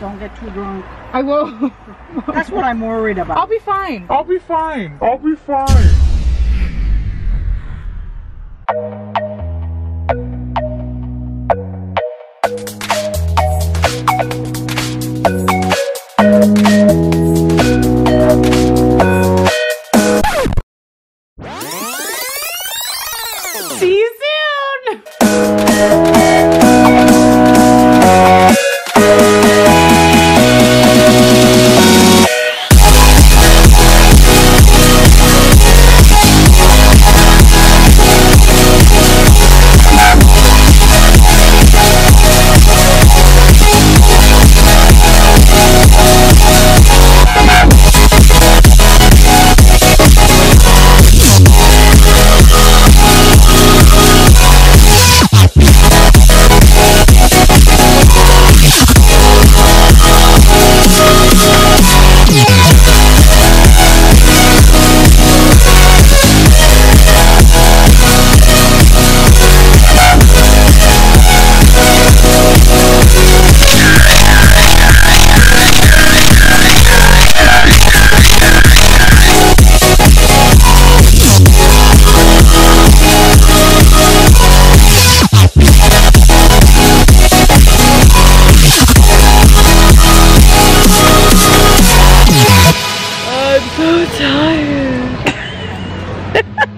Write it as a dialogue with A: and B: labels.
A: Don't get too drunk.
B: I will.
A: That's what I'm worried about.
B: I'll be fine.
C: I'll be fine. I'll be fine.
B: See you soon. I'm so tired.